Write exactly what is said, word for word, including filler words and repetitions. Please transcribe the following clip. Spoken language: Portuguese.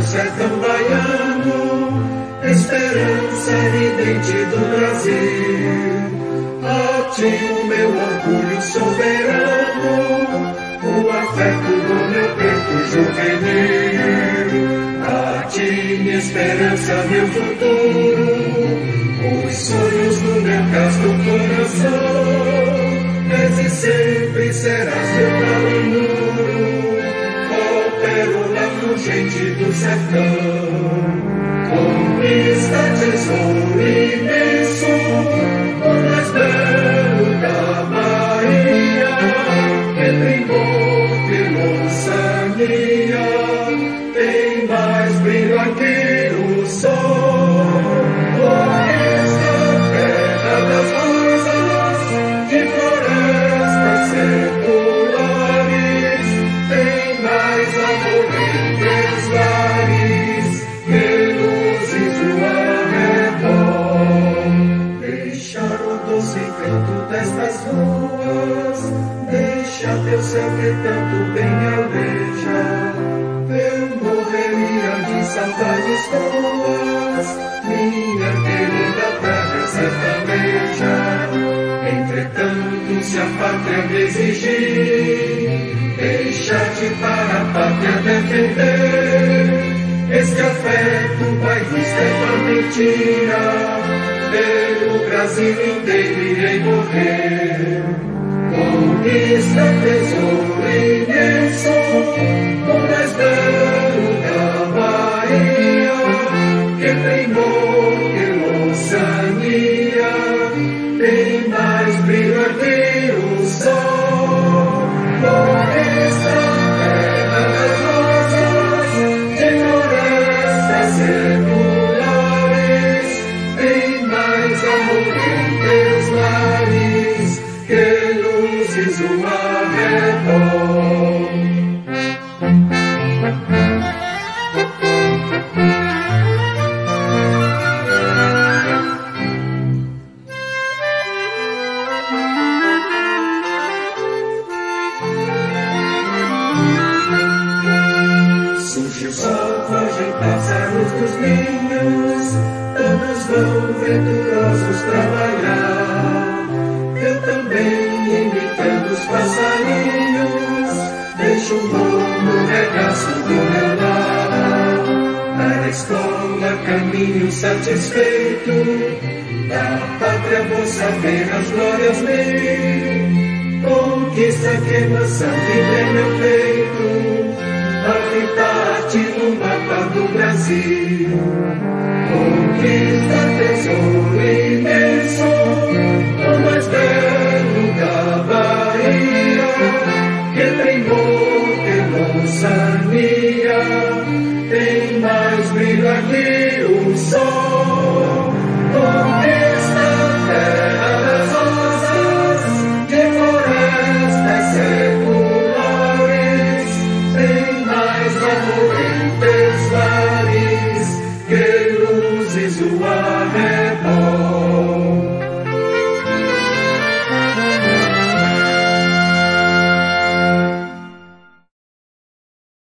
sertão baiano, esperança evidente do Brasil. A ti o meu orgulho soberano, o afeto do meu peito juvenil. A ti minha esperança, meu futuro, os sonhos do meu casto coração. És e sempre serás meu caminho, ó pérola fugente do sertão. Conquista tesouro imenso, o mais belo da Bahia, entre morte e louçania, tem mais brilho aqui o sol. Conquista a terra das rosas, de florestas seculares, tem mais amor entre os lares, que luzes o arredor. Deixar o doce canto destas ruas, deixa teu céu que tanto bem me alveja. Eu morreria de saudades tuas, minha querida terra sertaneja. Entretanto, se a pátria me exigir, deixa-te para a pátria defender. Este afeto vai despertar mentira, pelo Brasil inteiro irei morrer. Conquista tesouro imenso, o mais belo da Bahia, que primor, que louçania, tem mais brilho aqui o sol. Conquista a terra das rosas, de florestas seculares, tem mais amor em teus lares, que luzes o arredor. Surge o sol, fogem pássaros dos ninhos, todos vão venturosos trabalhar. Eu também, imitando os passarinhos, deixo o morro no regaço do meu lar. Na escola caminho satisfeito, da pátria vou saber as glórias mil. Conquista que emoção vive em meu peito, habitar-te no mapa do Brasil. Conquista tesouro imenso, o mais belo da Bahia, que primor, que louçania,